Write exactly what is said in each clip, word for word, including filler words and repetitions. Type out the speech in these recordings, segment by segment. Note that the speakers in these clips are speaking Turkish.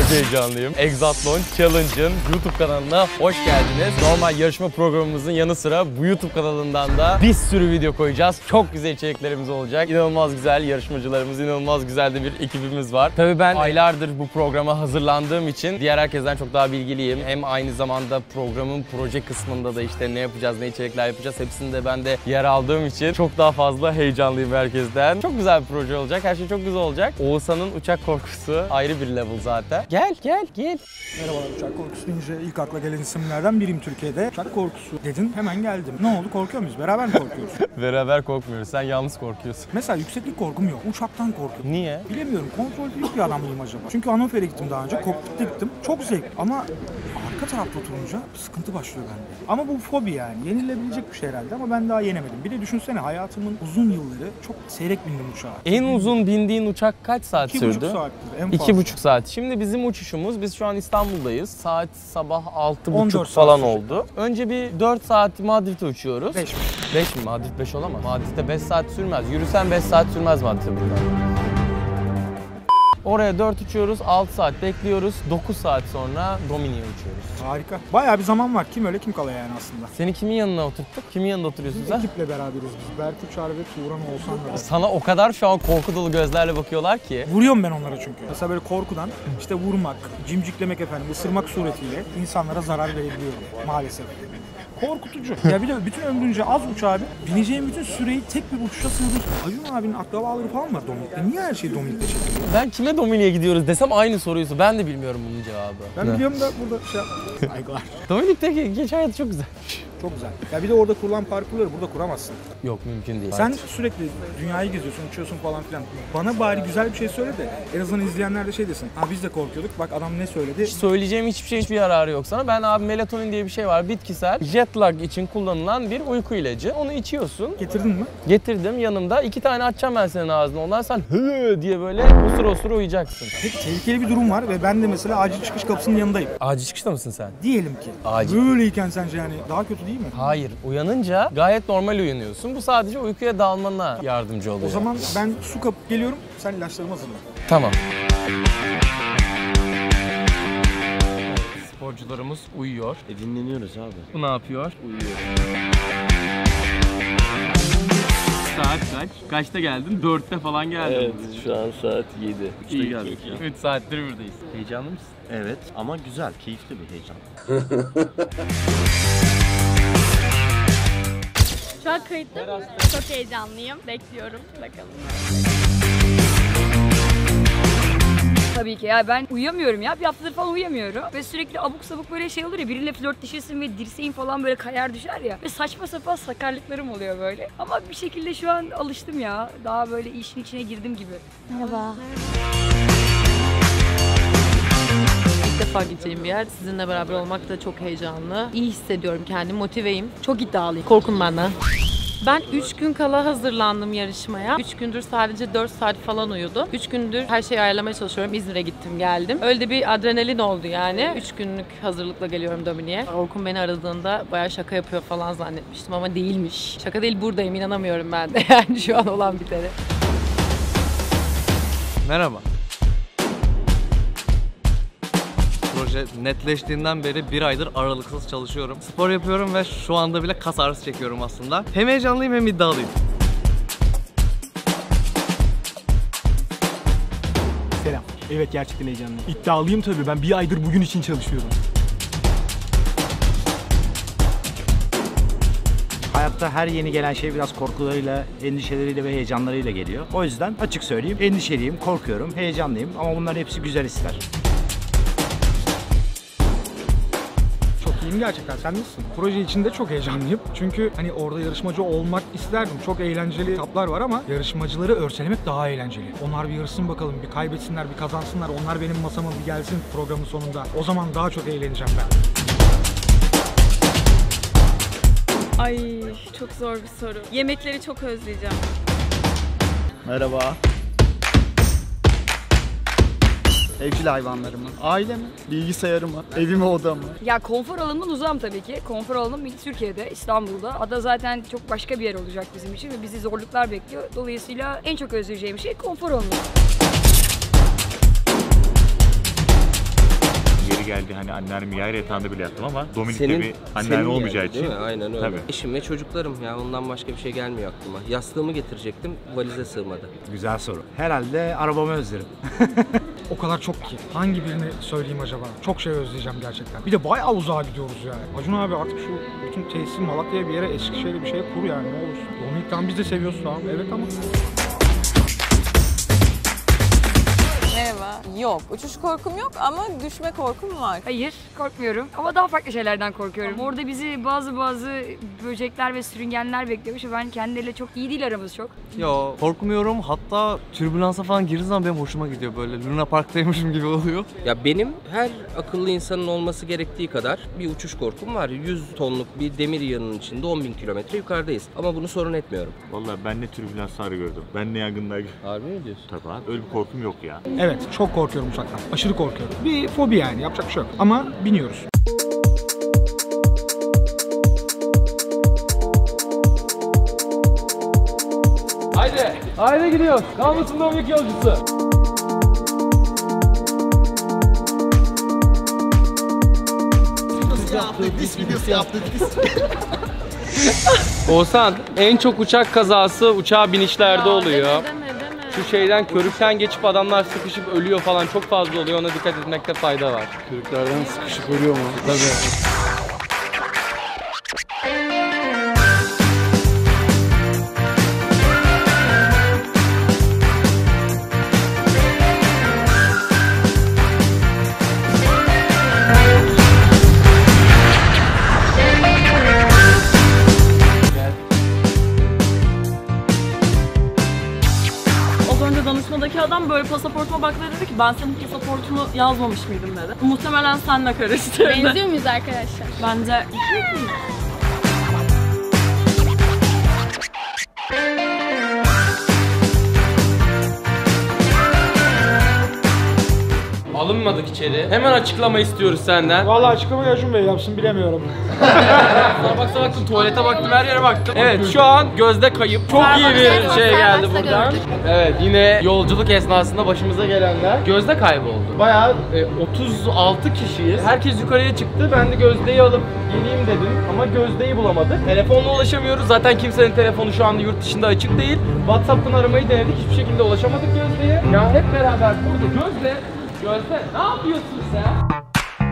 heyecanlıyım. Exatlon Challenge'ın YouTube kanalına hoş geldiniz. Normal yarışma programımızın yanı sıra bu YouTube kanalından da bir sürü video koyacağız. Çok güzel içeriklerimiz olacak. İnanılmaz güzel yarışmacılarımız, inanılmaz güzel de bir ekibimiz var. Tabii ben aylardır bu programa hazırlandığım için diğer herkesten çok daha bilgiliyim. Hem aynı zamanda programın proje kısmında da işte ne yapacağız, ne içerikler yapacağız hepsinde ben de yer aldığım için çok daha fazla heyecanlıyım herkesten. Çok güzel bir proje olacak. Her şey çok güzel olacak. Oğuzhan'ın uçak korkusu ayrı bir level zaten. Gel, gel, gel. Merhabalar, uçak korkusu deyince ilk akla gelen isimlerden biriyim Türkiye'de. Uçak korkusu dedin, hemen geldim. Ne oldu, korkuyor muyuz? Beraber mi korkuyoruz? Beraber korkmuyoruz. Sen yalnız korkuyorsun. Mesela yükseklik korkum yok. Uçaktan korkuyorum. Niye? Bilemiyorum. Kontrol büyük bir adam mıyım acaba? Çünkü Hannover'e gittim daha önce. Kokpitte gittim. Çok zevk ama arka tarafta oturunca sıkıntı başlıyor bende. Ama bu fobi yani. Yenilebilecek bir şey herhalde ama ben daha yenemedim. Bir de düşünsene hayatımın uzun yılları çok seyrek bindim uçağa. En uzun bindiğin uçak kaç saat İki sürdü? buçuk saattir en fazla. İki buçuk saat. Şimdi bizim uçuşumuz, biz şu an İstanbul'dayız. Saat sabah altı on buçuk dört falan saat oldu. Önce bir dört saat Madrid'e uçuyoruz. Beş mi? beş mi? Madrid beş olamaz. Madrid'de beş saat sürmez. Yürüsen beş saat sürmez Madrid'e buradan. Oraya dört uçuyoruz, altı saat bekliyoruz. dokuz saat sonra Dominik'e uçuyoruz. Harika. Bayağı bir zaman var. Kim öyle kim kala yani aslında. Seni kimin yanına oturttuk? Kimin yanında oturuyorsun sen? Ekiple beraberiz biz. Berk Uçar ve Turan Oğuzhan da. Sana o kadar şu an korku dolu gözlerle bakıyorlar ki. Vuruyorum ben onlara çünkü. Mesela böyle korkudan işte vurmak, cimciklemek efendim, ısırmak suretiyle insanlara zarar verebiliyorum maalesef. Korkutucu. Ya bir de bütün ömrünce az uçağa bin, bineceğim bütün süreyi tek bir uçuşa sığdır. Ayun abinin akrabaları falan var Dominik'te. Niye her şey Dominik'te çekiyor? Ben kime Dominik'e gidiyoruz desem aynı soruyu. Ben de bilmiyorum bunun cevabı. Ben Ne? biliyorum da burada şey saygılar. Dominik'teki geç hayatı çok güzel. Çok güzel. Ya bir de orada kurulan parkurları burada kuramazsın. Yok mümkün değil. Sen sürekli dünyayı geziyorsun, uçuyorsun falan filan. Bana bari güzel bir şey söyle de en azından izleyenler de şey desin. Ha biz de korkuyorduk. Bak adam ne söyledi. Söyleyeceğim hiçbir şey hiçbir yararı yok sana. Ben abi melatonin diye bir şey var. Bitkisel jet lag için kullanılan bir uyku ilacı. Onu içiyorsun. Getirdin mi? Getirdim yanımda. İki tane açacağım ben senin ağzına. Ondan sen hı diye böyle osur osur uyuyacaksın. Peki tehlikeli bir durum var ve ben de mesela acil çıkış kapısının yanındayım. Acil çıkışta mısın sen? Diyelim ki. Acil. Böyleyken sence yani daha kötü değil mi? Hayır. Uyanınca gayet normal uyanıyorsun. Bu sadece uykuya dalmana yardımcı oluyor. O zaman ben su kapıp geliyorum, sen ilaçlarımı hazırla. Tamam. Sporcularımız uyuyor. E dinleniyoruz abi. Bu ne yapıyor? Uyuyor. Saat kaç? Kaçta geldin? Dörtte falan geldin. Evet şu an saat yedi. Üçte İyi. geldik ya. Üç saattir buradayız. Heyecanlı mısın? Evet ama güzel, keyifli bir heyecan. Şu an kayıtta. Çok heyecanlıyım. Bekliyorum. Bakalım. Tabii ki ya ben uyuyamıyorum ya. Bir haftadır falan uyuyamıyorum. Ve sürekli abuk sabuk böyle şey olur ya. Biriyle flörtleşirsin ve dirseğin falan böyle kayar düşer ya. Ve saçma sapan sakarlıklarım oluyor böyle. Ama bir şekilde şu an alıştım ya. Daha böyle işin içine girdim gibi. Merhaba. İlk defa gideceğim bir yer. Sizinle beraber olmak da çok heyecanlı. İyi hissediyorum kendimi, motiveyim. Çok iddialıyım. Korkun benden. Ben üç gün kala hazırlandım yarışmaya. üç gündür sadece dört saat falan uyudum. üç gündür her şeyi ayarlamaya çalışıyorum. İzmir'e gittim geldim. Öyle de bir adrenalin oldu yani. üç günlük hazırlıkla geliyorum Dominik'e. Orkun beni aradığında bayağı şaka yapıyor falan zannetmiştim ama değilmiş. Şaka değil, buradayım, inanamıyorum ben de yani şu an olan bitene. Merhaba. Proje netleştiğinden beri bir aydır aralıksız çalışıyorum. Spor yapıyorum ve şu anda bile kas ağrısı çekiyorum aslında. Hem heyecanlıyım hem iddialıyım. Selam. Evet gerçekten heyecanlıyım. İddialıyım tabii. Ben bir aydır bugün için çalışıyorum. Hayatta her yeni gelen şey biraz korkularıyla, endişeleriyle ve heyecanlarıyla geliyor. O yüzden açık söyleyeyim, endişeliyim, korkuyorum, heyecanlıyım ama bunların hepsi güzel hisler. Çok iyiyim gerçekten. Sen nasılsın? Proje içinde çok heyecanlıyım. Çünkü hani orada yarışmacı olmak isterdim. Çok eğlenceli etaplar var ama yarışmacıları örselemek daha eğlenceli. Onlar bir yarışsın bakalım, bir kaybetsinler, bir kazansınlar. Onlar benim masama bir gelsin programın sonunda. O zaman daha çok eğleneceğim ben. Ay çok zor bir soru. Yemekleri çok özleyeceğim. Merhaba. Evcil hayvanlarımı, ailemi, bilgisayarımı, evimi, odamı. Ya konfor alanından uzağım tabii ki. Konfor alanım Türkiye'de, İstanbul'da. Ada zaten çok başka bir yer olacak bizim için ve bizi zorluklar bekliyor. Dolayısıyla en çok özleyeceğim şey konfor alanı. geldi. Hani anneannemin yer yatağında bile yattım ama Dominik'te Senin, bir anneanne olmayacağı geldi, için. değil mi? Aynen öyle. Tabii. Eşim ve çocuklarım ya, ondan başka bir şey gelmiyor aklıma. Yastığımı getirecektim, valize sığmadı. Güzel soru. Herhalde arabamı özlerim. O kadar çok ki. Hangi birini söyleyeyim acaba? Çok şey özleyeceğim gerçekten. Bir de bayağı uzağa gidiyoruz yani. Acun abi artık şu bütün tesisi Malatya'ya bir yere, Eskişehir'e bir şeye kur yani, ne olursun. Dominik'ten biz de seviyoruz abi. Evet ama. Merhaba. Yok. Uçuş korkum yok ama düşme korkum var. Hayır, korkmuyorum. Ama daha farklı şeylerden korkuyorum. Orada bizi bazı bazı böcekler ve sürüngenler bekliyormuş ve ben kendileriyle çok iyi değil aramız çok. Yo, korkmuyorum. Hatta türbülansa falan girdiği zaman benim hoşuma gidiyor böyle. Luna Park'taymışım gibi oluyor. Ya benim her akıllı insanın olması gerektiği kadar bir uçuş korkum var. yüz tonluk bir demir yığının içinde on bin kilometre yukarıdayız. Ama bunu sorun etmiyorum. Vallahi ben ne türbülanslar gördüm. Ben ne yangınlar gördüm. Harbi mi diyorsun? Tabii abi. Öyle bir korkum yok ya. Evet, çok korkuyorum uçaktan. Aşırı korkuyorum. Bir fobi yani, yapacak bir şey yok. Ama biniyoruz. Haydi. Haydi gidiyoruz. Kalmasın Dominik yolcusu. Oğuzhan, en çok uçak kazası uçağa binişlerde oluyor. Deme, deme, deme. Şu şeyden, körükten geçip adamlar sıkışıp ölüyor falan, çok fazla oluyor. Ona dikkat etmekte fayda var. Körüklerden sıkışıp ölüyor mu? Tabii. Danışmadaki adam böyle pasaportuma baktı dedi ki ben senin pasaportunu yazmamış mıydım dedi. Muhtemelen senle karıştırdı. Benziyor muyuz arkadaşlar? Bence Alınmadık içeri. Hemen açıklama istiyoruz senden. Vallahi açıklamayı Acun Bey yapsın, bilemiyorum. Starbucks'a baktım, tuvalete baktım, her yere baktım. Evet, şu an Gözde kayıp. Çok iyi bir şey geldi buradan. Evet, yine yolculuk esnasında başımıza gelenler. Gözde kayboldu. Bayağı e, otuz altı kişiyiz. Herkes yukarıya çıktı. Ben de Gözde'yi alıp geleyim dedim. Ama Gözde'yi bulamadık. Telefonla ulaşamıyoruz. Zaten kimsenin telefonu şu anda yurt dışında açık değil. WhatsApp'tan aramayı denedik. Hiçbir şekilde ulaşamadık Gözde'ye. Ya hep beraber burada. Gözde, Gözde ne yapıyorsun sen?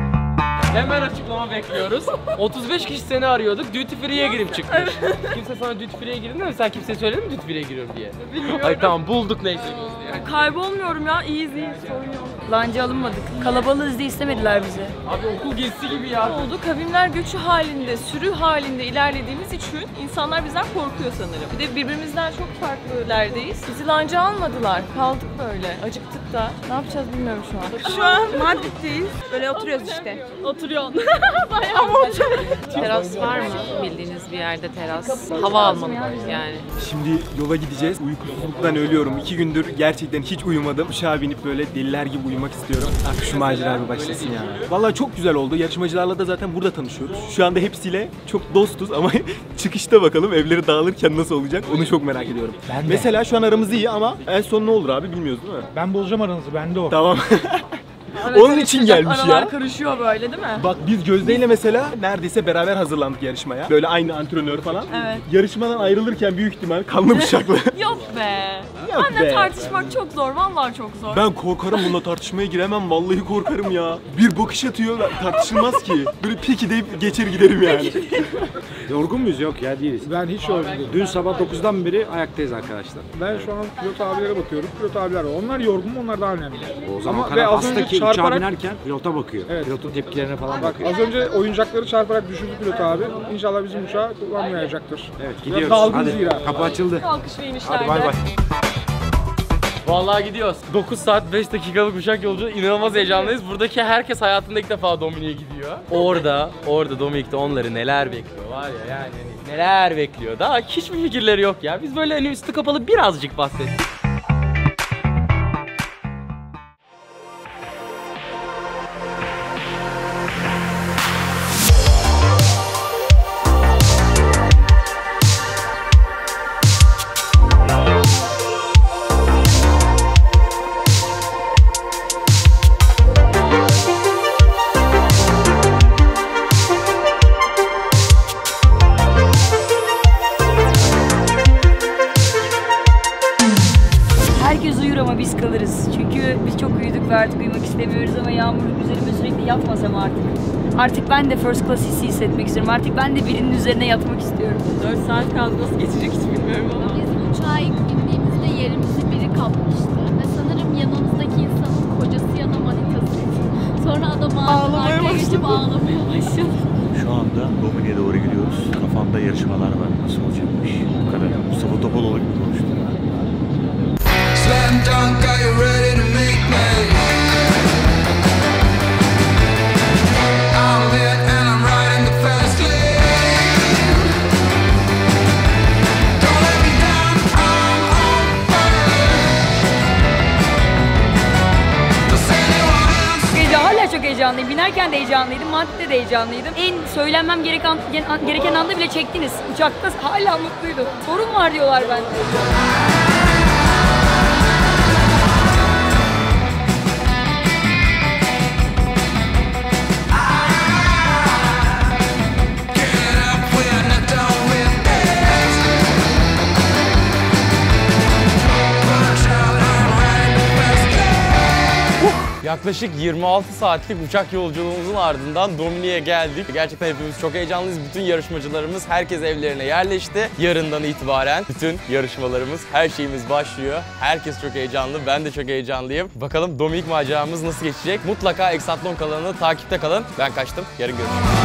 Hemen açıklama bekliyoruz. otuz beş kişi seni arıyorduk. Duty Free'ye girip çıkmış. Kimse sana Duty Free'ye girdin mi? Sen kimseye söyledin mi Duty Free'ye giriyorum diye? bilmiyorum. Ay tamam, bulduk neyse Gözde'yi. Kaybolmuyorum ya, iyiyiz iyiyiz, sorun yok. Lanca alınmadık. Kalabalığız diye istemediler bizi. Abi okul gezisi gibi ya. Oldu, kavimler göçü halinde, sürü halinde ilerlediğimiz için insanlar bizden korkuyor sanırım. Bir de birbirimizden çok farklı yerdeyiz. Bizi lanca almadılar, kaldık böyle. Acıktık da. Ne yapacağız bilmiyorum şu an. Şu an Madrid'deyiz. Böyle oturuyoruz işte. Oturuyorsun. Bayağı ama Teras var mı? Bildiğiniz bir yerde teras. Hava almalıyız yani. Şimdi yola gideceğiz. Uykusuzluktan ölüyorum. İki gündür gerçekten hiç uyumadım. Uçağa binip böyle deliler gibi uyumak istiyorum. Artık şu macera bir başlasın ya. Vallahi çok güzel oldu. Yarışmacılarla da zaten burada tanışıyoruz. Şu anda hepsiyle çok dostuz ama çıkışta bakalım evleri dağılırken nasıl olacak onu çok merak ediyorum. Ben de. Mesela şu an aramız iyi ama en son ne olur abi bilmiyoruz değil mi? Ben bozacağım aranızı, bende o. Tamam. Evet, Onun için gelmiş aralar ya. karışıyor böyle değil mi? Bak biz Gözde ile mesela neredeyse beraber hazırlandık yarışmaya. Böyle aynı antrenör falan. Evet. Yarışmadan ayrılırken büyük ihtimal kanlı bıçaklı. Yok be. Yok Anne be. tartışmak çok zor, vallahi çok zor. Ben korkarım bununla tartışmaya giremem. Vallahi korkarım ya. Bir bakış atıyor tartışılmaz ki. Böyle peki deyip geçer giderim yani. Yorgun muyuz? Yok ya, değiliz. Ben hiç yorgun değilim. Dün sabah dokuzdan beri ayaktayız arkadaşlar. Ben şu an pilot abilere bakıyorum. Pilot abiler var. Onlar yorgun mu? Onlar daha önemli. O zaman Ama Ama ve az hasta önce ki uçağa çarparak- binerken pilota bakıyor. Evet. Pilotun tepkilerine falan Bak bakıyor. az önce oyuncakları çarparak düşürdü pilot abi. İnşallah bizim uçağı kullanmayacaktır. Evet, Biraz gidiyoruz. dalgın Hadi zira. kapı açıldı. Kalkış ve inişlerde. Hadi bay bay. Vallahi gidiyoruz. dokuz saat beş dakikalık uçak yolculuğu, inanılmaz heyecanlıyız. Buradaki herkes hayatında ilk defa Dominik'e gidiyor. Orada, orada Dominik'te onları neler bekliyor var ya yani hani neler bekliyor. Daha hiçbir fikirleri yok ya. Biz böyle hani üstü kapalı birazcık bahsettik. artık uyumak istemiyoruz ama Yağmur üzerime sürekli yatmasam artık. Artık ben de first class hissi hissetmek istiyorum. Artık ben de birinin üzerine yatmak istiyorum. dört saat kaldı, nasıl geçecek hiç bilmiyorum ama. Biz uçağa ilk bindiğimizde yerimizi biri kapmıştı. Ve sanırım yanımızdaki insanın kocası ya da manitasıydı. Sonra adam ağzına arkaya geçip ağlamaya başladı. Şu anda Domini'ye doğru gidiyoruz. Kafamda yarışmalar var. Nasıl olacakmış? Bu kadar. Mustafa Topaloğlu gibi konuştum. Slam dunk, are you ready to make me? I'm lit and I'm riding the fast lane. Don't let me down, I'm on fire. Does anyone else? Gece hala çok heyecanlıyım. Binerken de heyecanlıydım, maddede de heyecanlıydım. En söylenmem gereken, gereken anda bile çektiniz. Uçakta hala mutluydum. Sorun var diyorlar bende. Yaklaşık yirmi altı saatlik uçak yolculuğumuzun ardından Domini'ye geldik. Gerçekten hepimiz çok heyecanlıyız. Bütün yarışmacılarımız herkes evlerine yerleşti. Yarından itibaren bütün yarışmalarımız, her şeyimiz başlıyor. Herkes çok heyecanlı. Ben de çok heyecanlıyım. Bakalım Dominik maceramız nasıl geçecek? Mutlaka Exatlon kanalını takipte kalın. Ben kaçtım. Yarın görüşürüz.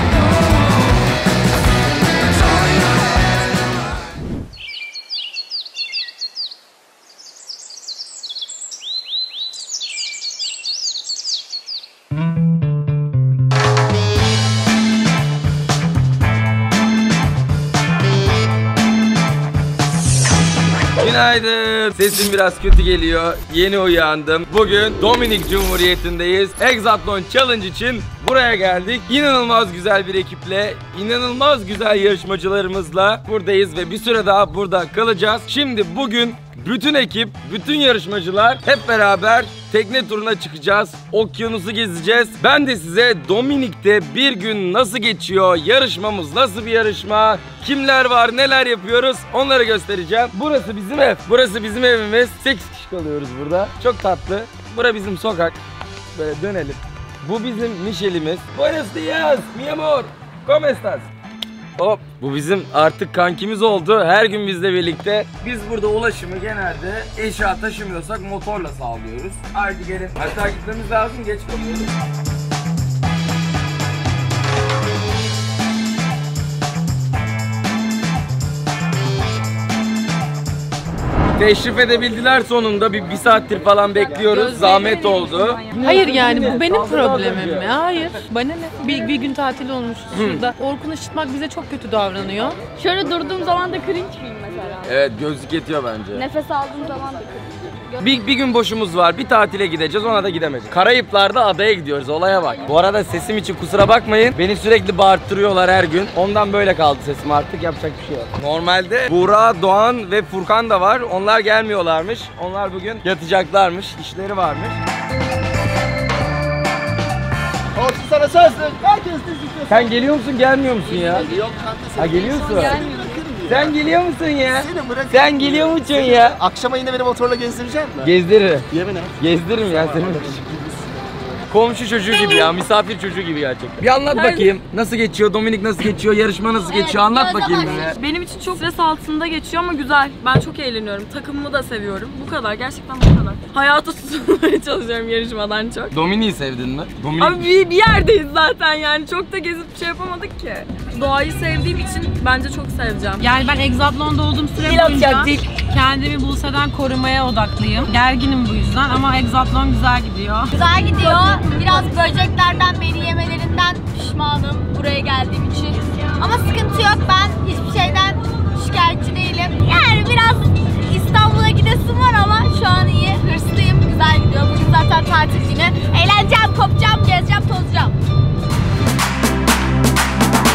Günaydın. Sesim biraz kötü geliyor. Yeni uyandım. Bugün Dominik Cumhuriyeti'ndeyiz. Exatlon Challenge için buraya geldik. İnanılmaz güzel bir ekiple, inanılmaz güzel yarışmacılarımızla buradayız ve bir süre daha burada kalacağız. Şimdi bugün bütün ekip, bütün yarışmacılar hep beraber tekne turuna çıkacağız. Okyanusu gezeceğiz. Ben de size Dominik'te bir gün nasıl geçiyor, yarışmamız nasıl bir yarışma, kimler var, neler yapıyoruz onları göstereceğim. Burası bizim ev. Burası bizim evimiz. sekiz kişi kalıyoruz burada. Çok tatlı. Bura bizim sokak. Böyle dönelim. Bu bizim Michel'imiz. Buenos días, mi amor. ¿Cómo estás? Hop. Bu bizim artık kankimiz oldu. Her gün bizle birlikte. Biz burada ulaşımı genelde eşya taşımıyorsak motorla sağlıyoruz. Haydi gelin. Hatta gitmemiz lazım. Geç kalıyoruz. Teşrif edebildiler sonunda. Bir, bir saattir falan bekliyoruz. Zahmet oldu. Hayır yani bu benim problemim ya. Hayır. Bana ne? Bir, bir gün tatil olmuş şurada. Orkun Işıtmak bize çok kötü davranıyor. Şöyle durduğum zaman da cringe miyim mesela? Evet, gözlük yetiyor bence. Nefes aldığım zaman da cringe. Bir, bir gün boşumuz var. Bir tatile gideceğiz. Ona da gidemeyiz. Karayiplar'da adaya gidiyoruz. Olaya bak. Bu arada sesim için kusura bakmayın. Beni sürekli bağırttırıyorlar her gün. Ondan böyle kaldı sesim artık. Yapacak bir şey yok. Normalde Buğra, Doğan ve Furkan da var. Onlar gelmiyorlarmış. Onlar bugün yatacaklarmış. İşleri varmış. Olsun sana sözlük. Herkes de Sen geliyor musun, gelmiyor musun ya? Yok kanka. Ha, geliyorsun. Gelmiyorum. Sen geliyor musun ya? Seni bırakırım. Sen geliyor musun ya? Akşama yine beni motorla gezdirecek misin? Gezdiririm. Yemin et. Gezdiririm ya seni. Komşu çocuğu gibi ya, misafir çocuğu gibi gerçekten. Bir anlat bakayım. Nasıl geçiyor, Dominik nasıl geçiyor, yarışma nasıl geçiyor, anlat bakayım bize. Benim için çok stres altında geçiyor ama güzel. Ben çok eğleniyorum. Takımımı da seviyorum. Bu kadar, gerçekten bu kadar. Hayata tutunmaya çalışıyorum yarışmadan çok. Dominik'i sevdin mi? Dominik... Abi bir, bir yerdeyiz zaten yani. Çok da gezip şey yapamadık ki. Doğayı sevdiğim için bence çok seveceğim. Yani ben Exatlon'da olduğum süre Dil boyunca atacak, dil. kendimi Buse'den korumaya odaklıyım. Gerginim bu yüzden ama Exatlon güzel gidiyor. Güzel gidiyor. Biraz böceklerden beni yemelerinden pişmanım buraya geldiğim için. Ama sıkıntı yok. Ben hiçbir şeyden şikayetçi değilim. Yani biraz İstanbul'a gidesim var ama şu an iyi. Hırslıyım. Güzel gidiyor. Bugün zaten tatil günü. Eğleneceğim, kopacağım, gezeceğim, tozacağım.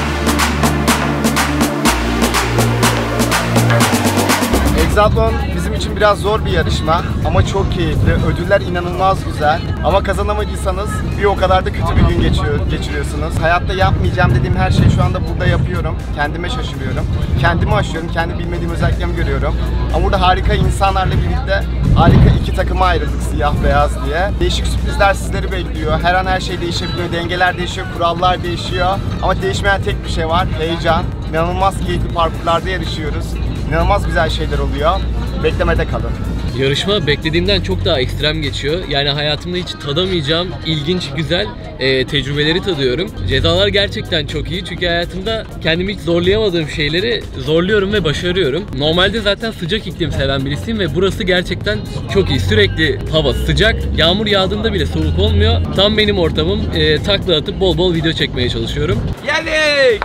Exatlon bizim için biraz zor bir yarışma ama çok keyifli. Ödüller inanılmaz güzel. Ama kazanamadıysanız bir o kadar da kötü bir gün geçiyor, geçiriyorsunuz. Hayatta yapmayacağım dediğim her şeyi şu anda burada yapıyorum. Kendime şaşırıyorum. Kendimi aşıyorum. Kendi bilmediğim özelliklerimi görüyorum. Ama burada harika insanlarla birlikte harika iki takıma ayrıldık, siyah beyaz diye. Değişik sürprizler sizleri bekliyor. Her an her şey değişebiliyor. Dengeler değişiyor, kurallar değişiyor. Ama değişmeyen tek bir şey var. Heyecan. İnanılmaz keyifli parkurlarda yarışıyoruz. İnanılmaz güzel şeyler oluyor. Beklemede kalın. Yarışma beklediğimden çok daha ekstrem geçiyor. Yani hayatımda hiç tadamayacağım ilginç, güzel e, tecrübeleri tadıyorum. Cezalar gerçekten çok iyi çünkü hayatımda kendimi hiç zorlayamadığım şeyleri zorluyorum ve başarıyorum. Normalde zaten sıcak iklim seven birisiyim ve burası gerçekten çok iyi. Sürekli hava sıcak, yağmur yağdığında bile soğuk olmuyor. Tam benim ortamım. E, takla atıp bol bol video çekmeye çalışıyorum. Geldik!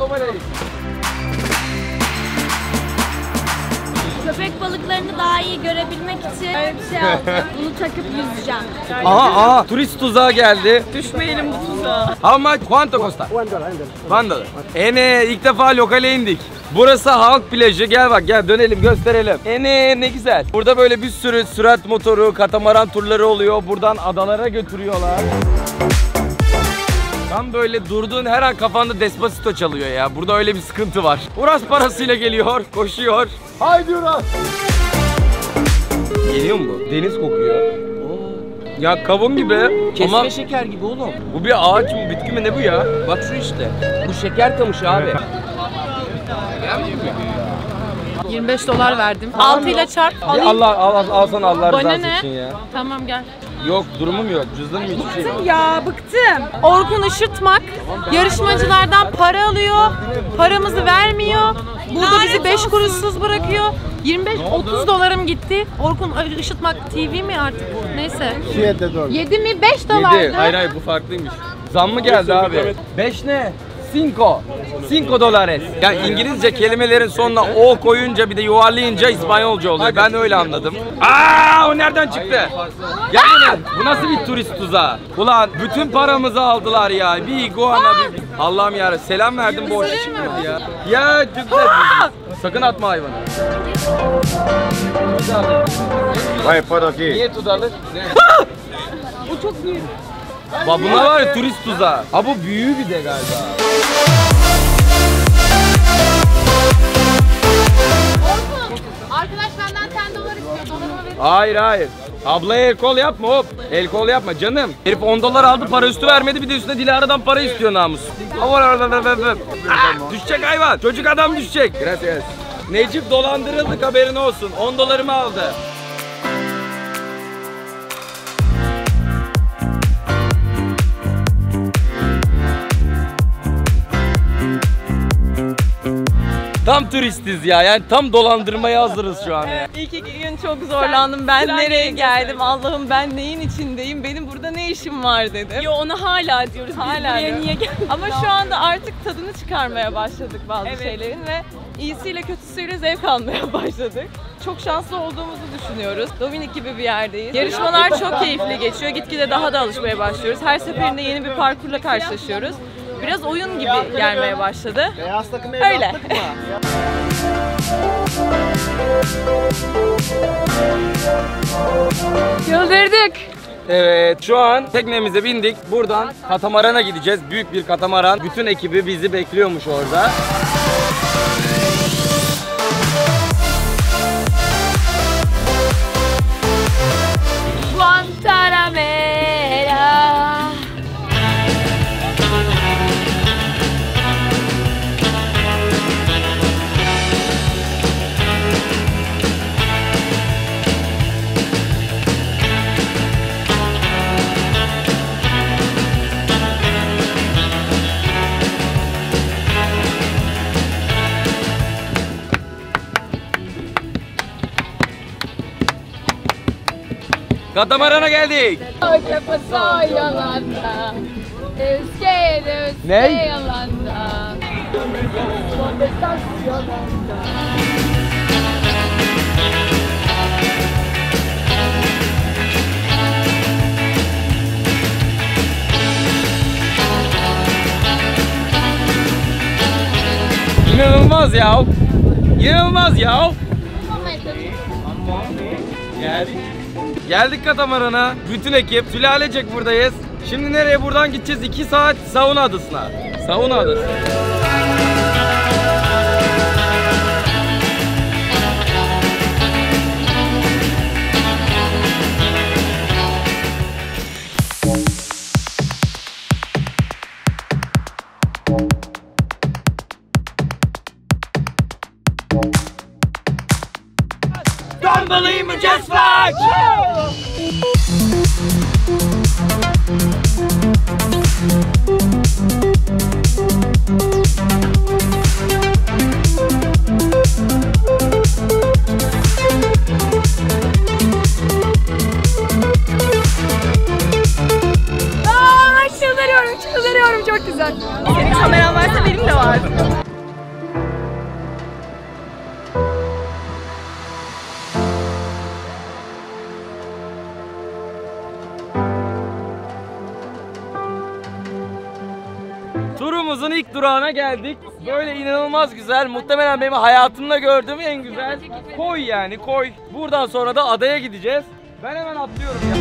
Köpek balıklarını daha iyi görebilmek için öyle bir şey aldım. Bunu takıp yüzeceğim. Aha aha turist tuzağı geldi. Düşmeyelim bu tuzağa. How much? Quanto costa? One dollar. Ene ilk defa lokale indik. Burası halk plajı. Gel bak gel dönelim gösterelim. Ene ne güzel. Burada böyle bir sürü sürat motoru, katamaran turları oluyor. Buradan adalara götürüyorlar. Tam böyle durduğun her an kafanda Despacito çalıyor ya. Burada öyle bir sıkıntı var. Uras parasıyla geliyor, koşuyor. Haydi Uras! Geliyor mu bu? Deniz kokuyor. Oo. Ya kavun gibi. Kesme ama şeker gibi oğlum. bu bir ağaç mı, bitki mi ne bu ya? Bak şu işte. Bu şeker kamışı abi. yirmi beş dolar verdim. altı ile çarp. Ya Allah al, al sana Allah Bana rızası ne? için ya. Tamam gel. Yok durumum yok. Cüzdanım hiçbir şey yok. Ya bıktım. Orkun ışırtmak yarışmacılardan para alıyor. Paramızı vermiyor. Burada bizi beş kuruşsuz bırakıyor. yirmi beş otuz dolarım gitti. Orkun ışıtmak T V mi artık? Neyse. yedi mi? beş dolardı. Yedi. Hayır hayır bu farklıymış. Zam mı geldi abi? beş ne? Cinco. Cinco dolares. Ya İngilizce kelimelerin sonuna o koyunca bir de yuvarlayınca İspanyolca oluyor. Ben öyle anladım. Aa o nereden çıktı? Gel bunu. Bu nasıl bir turist tuzağı? Ulan bütün paramızı aldılar ya. Bir iguana bir... Allah'ım yarabbim. Selam verdim boş çıkmadı ya. Ya çok güzel. Sakın atma hayvanı. Vay para ki. Niye tuzalı? Bu çok büyük. Bak bunlar var ya turist tuzağı. Ha bu büyüğü bir de galiba. Arkadaş benden ten dolar istiyor. Dolarımı verir. Hayır hayır. Ablaya el kol yapma hop. El kol yapma canım. Herif on dolar aldı para üstü vermedi bir de üstüne Dilara'dan para istiyor namus. Ah, düşecek hayvan. Çocuk adam düşecek. Gracias. Necip dolandırıldık haberin olsun. on dolarımı aldı. Tam turistiz ya. Yani tam dolandırmaya hazırız şu an ya. İlk iki gün çok zorlandım. Ben nereye geldim? Allah'ım ben neyin içindeyim? Benim burada ne işim var dedim. Yo onu hala diyoruz. Biz Hala buraya diyorum. niye geldik? Ama şu anda artık tadını çıkarmaya başladık bazı Evet. şeylerin ve iyisiyle kötüsüyle zevk almaya başladık. Çok şanslı olduğumuzu düşünüyoruz. Dominik gibi bir yerdeyiz. Yarışmalar çok keyifli geçiyor. Gitgide daha da alışmaya başlıyoruz. Her seferinde yeni bir parkurla karşılaşıyoruz. Biraz oyun gibi gelmeye başladı. Beyaz takım Öyle. Çıldırdık. Evet şu an teknemize bindik. Buradan katamarana gideceğiz. Büyük bir katamaran. Bütün ekibi bizi bekliyormuş orada. Guantanamera. Katamarana geldik. Öyle pasa yalanda. Eske de Ne? yalanda. İnanılmaz ya. İnanılmaz ya. Geldik. Geldik katamarana. Bütün ekip, sülalecek buradayız. Şimdi nereye? Buradan gideceğiz iki saat Sauna Adası'na. Sauna Adası. Don't believe me, just watch! Aa, çıldırıyorum, çıldırıyorum. Çok güzel. Senin kameran varsa benim de var. Turumuzun ilk durağına geldik. Böyle inanılmaz güzel. Muhtemelen benim hayatımda gördüğüm en güzel koy yani koy. Buradan sonra da adaya gideceğiz. Ben hemen atlıyorum ya.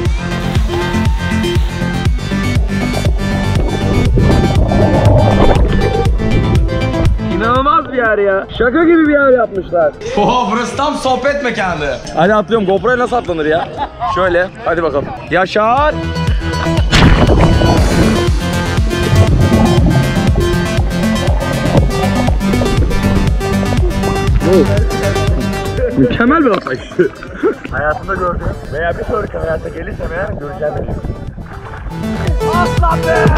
İnanılmaz bir yer ya. Şaka gibi bir yer yapmışlar. Oha, burası tam sohbet mekanı. Hadi atlıyorum. GoPro'ya nasıl atlanır ya? Şöyle. Hadi bakalım. Yaşar. Mükemmel bir atlayıştı. Hayatımda gördüğüm veya bir sonraki hayatta gelirsem eğer göreceğim bir şey. Aslan be!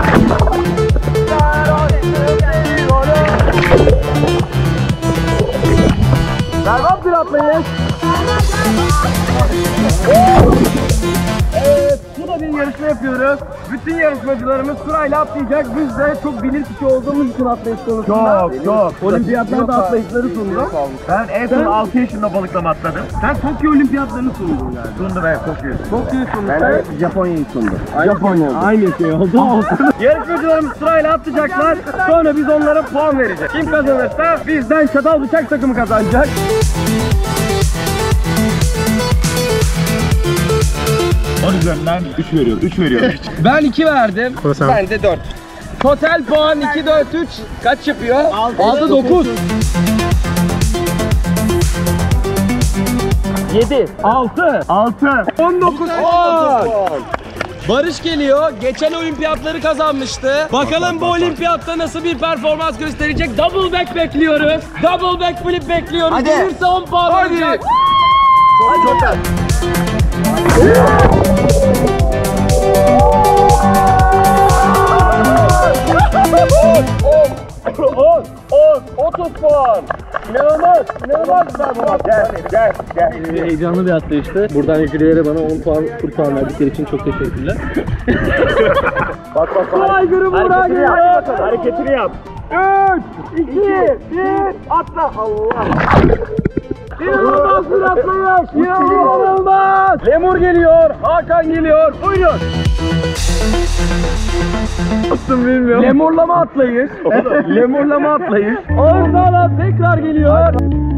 Berbat bir atlayış. Evet, bu da bir yarışma yapıyoruz. Bütün yarışmacılarımız sırayla atlayacak. Biz de çok bilir kişi olduğumuz için atlayış konusunda. Çok çok. Olimpiyatlarda atlayışları sundum. Ben en son altı yaşında balıklama atladım. Sen Tokyo Olimpiyatlarını sundun yani. Sundu ben Tokyo'yu. Tokyo'yu sundun. Ben Japonya'yı sundum. Japonya. Aynı şey oldu. Yarışmacılarımız sırayla atlayacaklar. Sonra biz onlara puan vereceğiz. Kim kazanırsa bizden çatal bıçak takımı kazanacak. On üzerinden üç veriyorum. üç veriyorum. Ben iki verdim. Ben de dört. Total puan iki, dört, üç kaç yapıyor? altı, dokuz. yedi, altı, altı, on dokuz puan. Barış geliyor. Geçen olimpiyatları kazanmıştı. Bakalım bu olimpiyatta nasıl bir performans gösterecek. Double back bekliyoruz. Double back flip bekliyoruz. Hadi. Gelirse on puan alacak. Çok çok. on, on, otuz puan. İnanılmaz, inanılmaz güzel bu maç. Gel, gel, gel. Heyecanlı bir atlayıştı. Buradan jürilere bana on puan, full puan verdikleri için çok teşekkürler. Bak bak bak. Aygır'ın buraya geliyor. Hareketini yap. üç, iki, bir, atla. Allah. İnanılmaz bir atlayış. İnanılmaz. Lemur geliyor, Hakan geliyor. Buyurun. Nasıl bilmiyorum. Lemurlama atlayış. Lemurlama atlayış. Ağır sağlam tekrar geliyor.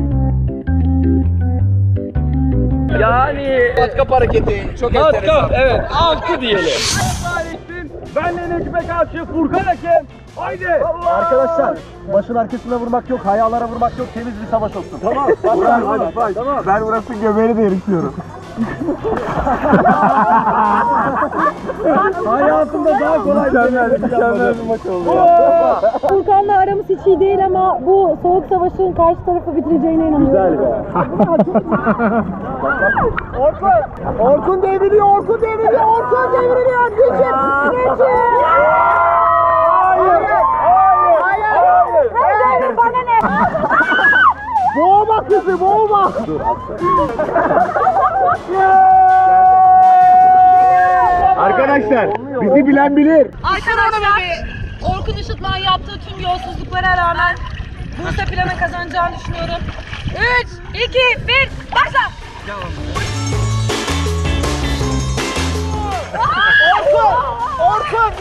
Yani Matkap hareketi. Çok enteresan. matkap, evet, altı diyelim. Benle Necip'e karşı Furkan Hakem. Haydi. Allah. Arkadaşlar, başın arkasına vurmak yok, hayalara vurmak yok, temiz bir savaş olsun. Tamam. Burak, hadi, hadi. Tamam. Ben Burak'ın göbeğini de eritiyorum. Hayatımda daha kolay Mükemmel, mükemmel bir maç oldu. Furkan'la aramız hiç iyi değil ama bu soğuk savaşın karşı tarafı bitireceğine inanıyorum. Güzel be. Orkun. Orkun devriliyor. Orkun devriliyor. Orkun devriliyor. Geçin. Geçin. Hayır. Hayır. Hayır. Hayır. Bana ne? Boğma kızı, boğma. Dur, Arkadaşlar, bizi bilen bilir. Arkadaşlar, Orkun Işıtman yaptığı tüm yolsuzluklara rağmen Buse Plan'a kazanacağını düşünüyorum. üç, iki, bir, başla! Orkun. Orkun.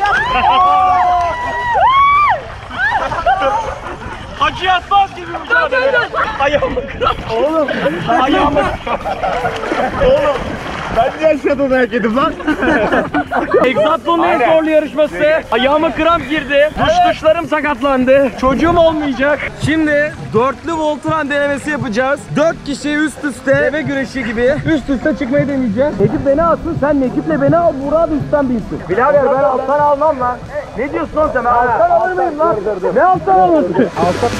Hacı Yatmaz gibi mücadele. Ayağımı kırar. Oğlum, Ayağımı. oğlum. Ben niye aşağıda dayak yedim lan? Exatlon'un en zorlu yarışması. Ayağıma kramp girdi. Duş duşlarım sakatlandı. Çocuğum olmayacak. Şimdi dörtlü Voltran denemesi yapacağız. Dört kişi üst üste deve güreşi gibi üst üste çıkmayı deneyeceğiz. Nekip beni alsın, sen Nekip'le beni al, Burak üstten binsin. Birader ben alttan almam lan. Ne diyorsun oğlum sen? Ben alttan alır mıyım lan? Ne alttan alırsın? Alttan.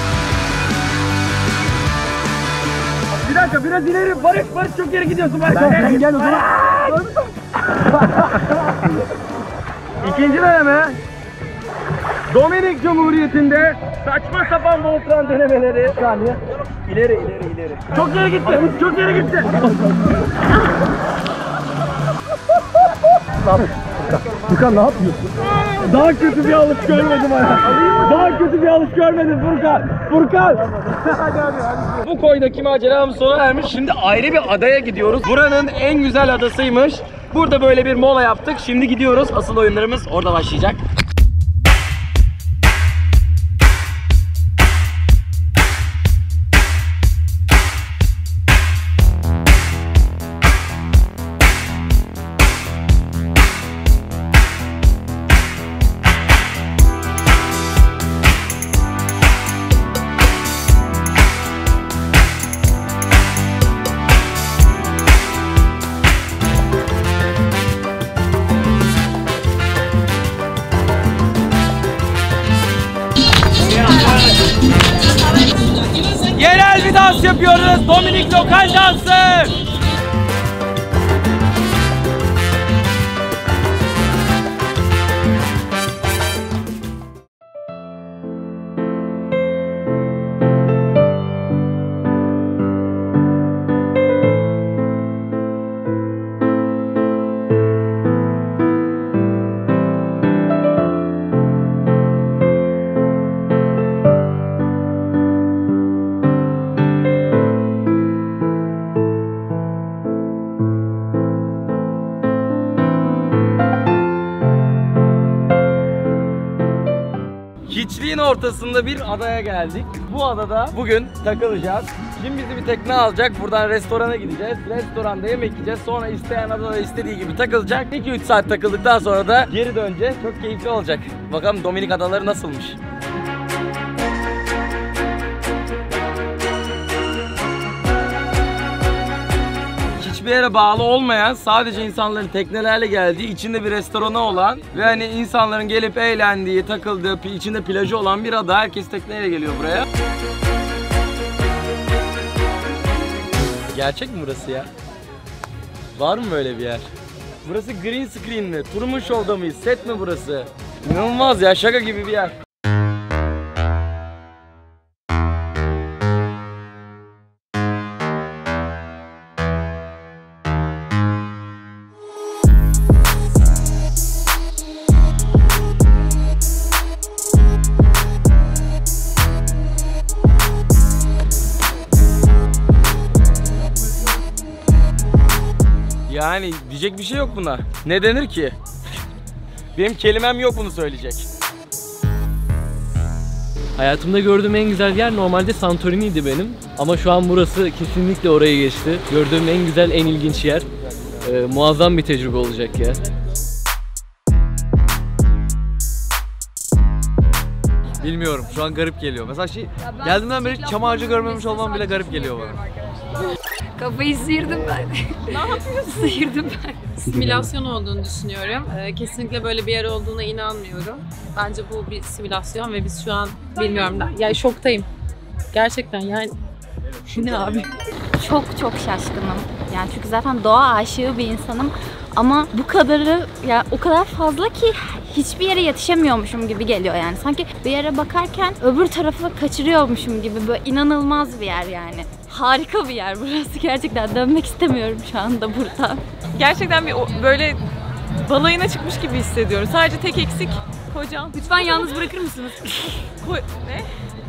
Bir dakika biraz ileri. Barış Barış çok geri gidiyorsun. Barış. Ben gel o zaman. İkinci deneme. Dominik Cumhuriyeti'nde saçma sapan Voltran denemeleri. Bir saniye. İleri ileri ileri. Çok geri gitti. Çok geri gitti. Furkan ne yapıyorsun? Daha kötü bir alış görmedim hayatım. Daha kötü bir alış görmedim Furkan. Furkan. Hadi hadi hadi. Bu koydaki maceramız sona ermiş. Şimdi ayrı bir adaya gidiyoruz. Buranın en güzel adasıymış. Burada böyle bir mola yaptık. Şimdi gidiyoruz. Asıl oyunlarımız orada başlayacak. Yerel bir dans yapıyoruz. Dominik lokal dansı. Hiçliğin ortasında bir adaya geldik. Bu adada bugün takılacağız. Şimdi bizi bir tekne alacak. Buradan restorana gideceğiz. Restoranda yemek yiyeceğiz. Sonra isteyen adada istediği gibi takılacak. iki üç saat takıldıktan sonra da geri döneceğiz. Çok keyifli olacak. Bakalım Dominik adaları nasılmış. Hiçbir yere bağlı olmayan, sadece insanların teknelerle geldiği, içinde bir restoranı olan ve hani insanların gelip eğlendiği, takıldığı, içinde plajı olan bir ada. Herkes tekneyle geliyor buraya. Gerçek mi burası ya? Var mı böyle bir yer? Burası green screen mi? Truman Show'da mıyız? Set mi burası? İnanılmaz ya, şaka gibi bir yer. Yani diyecek bir şey yok buna. Ne denir ki? Benim kelimem yok bunu söyleyecek. Hayatımda gördüğüm en güzel yer normalde Santorini'ydi benim. Ama şu an burası kesinlikle oraya geçti. Gördüğüm en güzel, en ilginç yer. Ee, muazzam bir tecrübe olacak ya. Bilmiyorum, şu an garip geliyor. Mesela şey, geldiğimden beri çam ağacı görmemiş olmam bile garip geliyor bana. Kafayı sıyırdım ben. Ne yapıyorsun? Sıyırdım ben. Simülasyon olduğunu düşünüyorum. Ee, kesinlikle böyle bir yer olduğuna inanmıyorum. Bence bu bir simülasyon ve biz şu an bilmiyorum da. Yani şoktayım. Gerçekten yani. Ne abi? Çok çok şaşkınım. Yani çünkü zaten doğa aşığı bir insanım. Ama bu kadarı ya o kadar fazla ki hiçbir yere yetişemiyormuşum gibi geliyor yani. Sanki bir yere bakarken öbür tarafı kaçırıyormuşum gibi, böyle inanılmaz bir yer yani. Harika bir yer burası gerçekten. Dönmek istemiyorum şu anda buradan. Gerçekten bir böyle balayına çıkmış gibi hissediyorum. Sadece tek eksik kocam. Lütfen yalnız bırakır mısınız? Ko ne?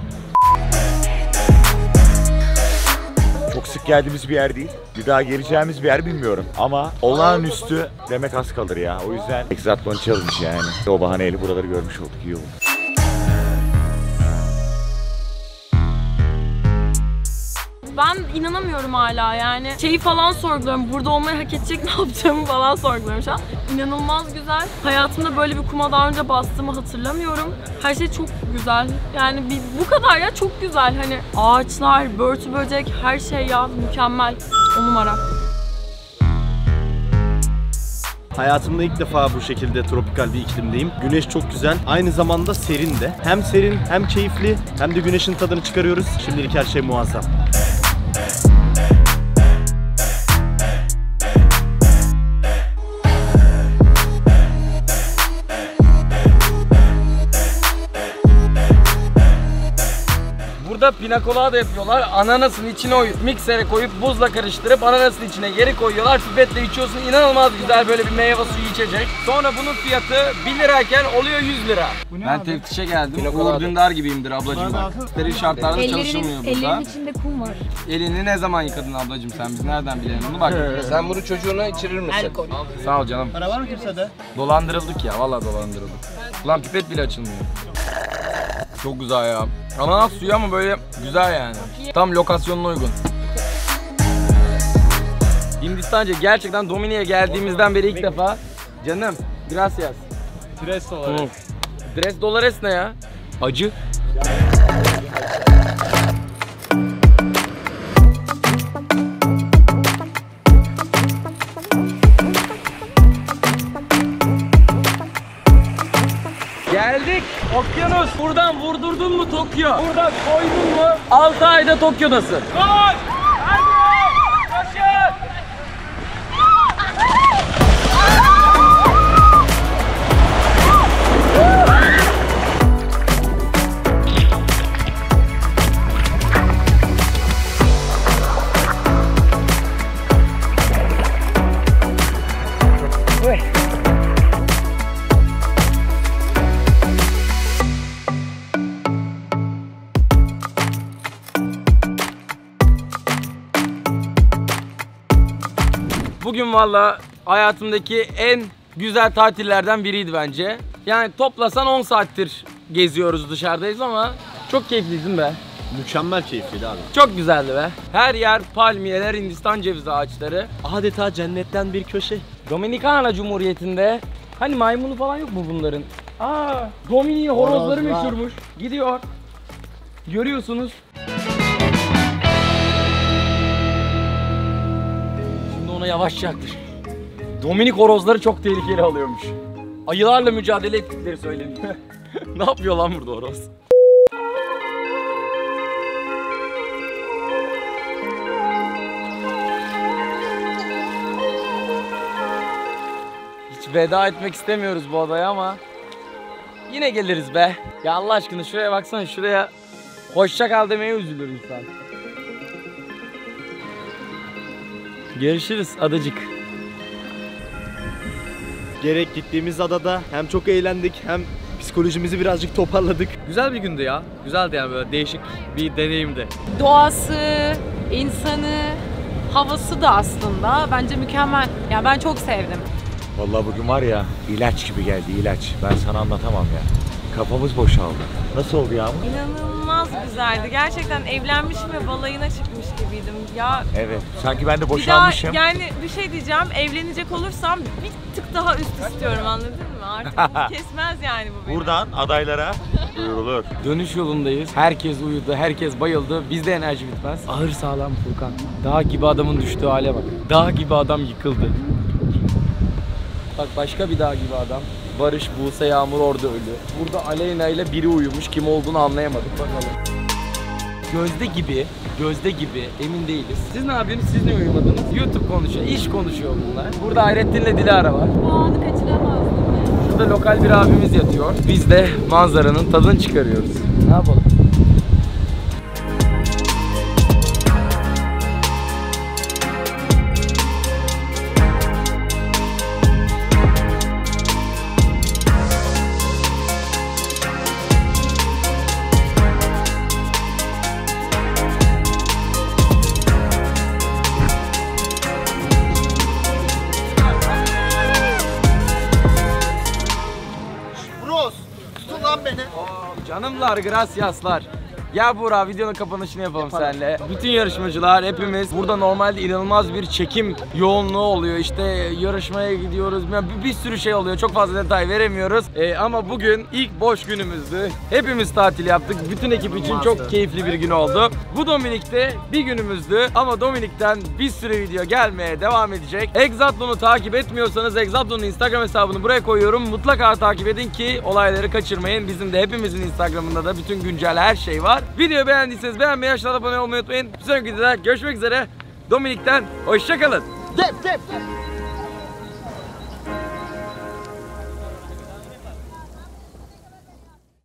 Çok sık geldiğimiz bir yer değil. Bir daha geleceğimiz bir yer bilmiyorum. Ama olağanüstü demek az kalır ya. O yüzden Exatlon Challenge yani. O bahaneyle buraları görmüş olduk. İyi oldu. Ben inanamıyorum hala yani. Şeyi falan sorguluyorum. Burada olmayı hak edecek ne yapacağımı falan sorguluyorum şu an. İnanılmaz güzel. Hayatımda böyle bir kuma daha önce bastığımı hatırlamıyorum. Her şey çok güzel. Yani bir, bu kadar ya, çok güzel. Hani ağaçlar, börtü böcek, her şey ya mükemmel. On numara. Hayatımda ilk defa bu şekilde tropikal bir iklimdeyim. Güneş çok güzel. Aynı zamanda serin de. Hem serin hem keyifli hem de güneşin tadını çıkarıyoruz. Şimdilik her şey muazzam. Burada pina colada yapıyorlar. Ananasın içine oyup miksere koyup buzla karıştırıp ananasın içine geri koyuyorlar. Pipetle içiyorsun. İnanılmaz güzel böyle bir meyve suyu içecek. Sonra bunun fiyatı bir lirayken oluyor yüz lira. Ben abi? teftişe geldim. Uğur Dündar gibiyimdir ablacığım ben. Steril şartlarda çalışılmıyor burada. Ellerin içinde kum var. Elini ne zaman yıkadın ablacığım sen? Biz nereden bilelim bunu bak. Sen bunu çocuğuna içirir misin? Alkol. Sağ ol canım. Para var mı kimsede? Dolandırıldık ya, vallahi dolandırıldık. Ulan pipet bile açılmıyor. Çok güzel ya. Ananas suyu ama böyle güzel yani. Tam lokasyonuna uygun. Hindistanca gerçekten Dominik'e geldiğimizden beri ilk defa. Canım, gracias. Tres dolares. Tres dolares ne ya? Acı. Geldik. Okyanus. Buradan vurdurdun mu Tokyo? Buradan koydun mu altı ayda Tokyo'dasın. Koş! Hadi! Koşun! Bugün valla hayatımdaki en güzel tatillerden biriydi bence. Yani toplasan on saattir geziyoruz, dışarıdayız ama çok keyifliydim be. Mükemmel keyifliydi abi. Çok güzeldi be. Her yer palmiyeler, Hindistan cevizi ağaçları. Adeta cennetten bir köşe. Dominikana Cumhuriyeti'nde hani maymunu falan yok mu bunların? Aa, Dominik'in horozları meşhurmuş. Gidiyor. Görüyorsunuz. Ona yavaşça yaklaş. Dominik horozları çok tehlikeli alıyormuş. Ayılarla mücadele ettikleri söyleniyor. Ne yapıyor lan burada horoz? Hiç veda etmek istemiyoruz bu adaya ama yine geliriz be. Ya Allah aşkına şuraya baksana, şuraya hoşça kal demeye üzülür insan. Görüşürüz adacık. Gerek gittiğimiz adada hem çok eğlendik hem psikolojimizi birazcık toparladık. Güzel bir gündü ya. Güzeldi yani, böyle değişik bir deneyimdi. Doğası, insanı, havası da aslında bence mükemmel. Yani ben çok sevdim. Vallahi bugün var ya, ilaç gibi geldi, ilaç. Ben sana anlatamam ya. Kafamız boşaldı. Nasıl oldu Yağmur? İnanılmaz güzeldi. Gerçekten evlenmişim ve balayına çıkmış gibiydim. Ya Evet. Sanki ben de bir daha boşanmışım. yani bir şey diyeceğim. Evlenecek olursam bir tık daha üst istiyorum, anladın mı? Artık kesmez yani bu beni. Buradan adaylara duyurulur. Dönüş yolundayız. Herkes uyudu, herkes bayıldı. Bizde enerji bitmez. Ağır sağlam Furkan. Dağ gibi adamın düştüğü hale bak. Dağ gibi adam yıkıldı. Bak başka bir dağ gibi adam. Barış, Buse, Yağmur orada ölü. Burada Aleyna ile biri uyumuş. Kim olduğunu anlayamadık. Bakalım. Gözde gibi, Gözde gibi emin değiliz. Siz ne yapıyorsunuz? Siz niye uyumadınız? YouTube konuşuyor, iş konuşuyor bunlar. Burada Hayrettin'le Dilara var. Bu anı kaçıramazdım. Şurada lokal bir abimiz yatıyor. Biz de manzaranın tadını çıkarıyoruz. Ne yapalım? Bros, tutun lan beni. Oo, canımlar, graciaslar. Ya Buğra, videonun kapanışını yapalım seninle. Bütün yarışmacılar, hepimiz burada normalde inanılmaz bir çekim yoğunluğu oluyor. İşte yarışmaya gidiyoruz, bir, bir sürü şey oluyor. Çok fazla detay veremiyoruz. Ee, ama bugün ilk boş günümüzdü. Hepimiz tatil yaptık. Bütün ekip için çok keyifli bir gün oldu. Bu Dominik'te bir günümüzdü. Ama Dominik'ten bir sürü video gelmeye devam edecek. Exatlon'u takip etmiyorsanız Exatlon'un Instagram hesabını buraya koyuyorum. Mutlaka takip edin ki olayları kaçırmayın. Bizim de hepimizin Instagram'ında da bütün güncel her şey var. Videoyu beğendiyseniz beğenmeyi, aşağıda abone olmayı unutmayın. Bir sonraki videoda görüşmek üzere. Dominik'ten hoşça kalın. Dep dep.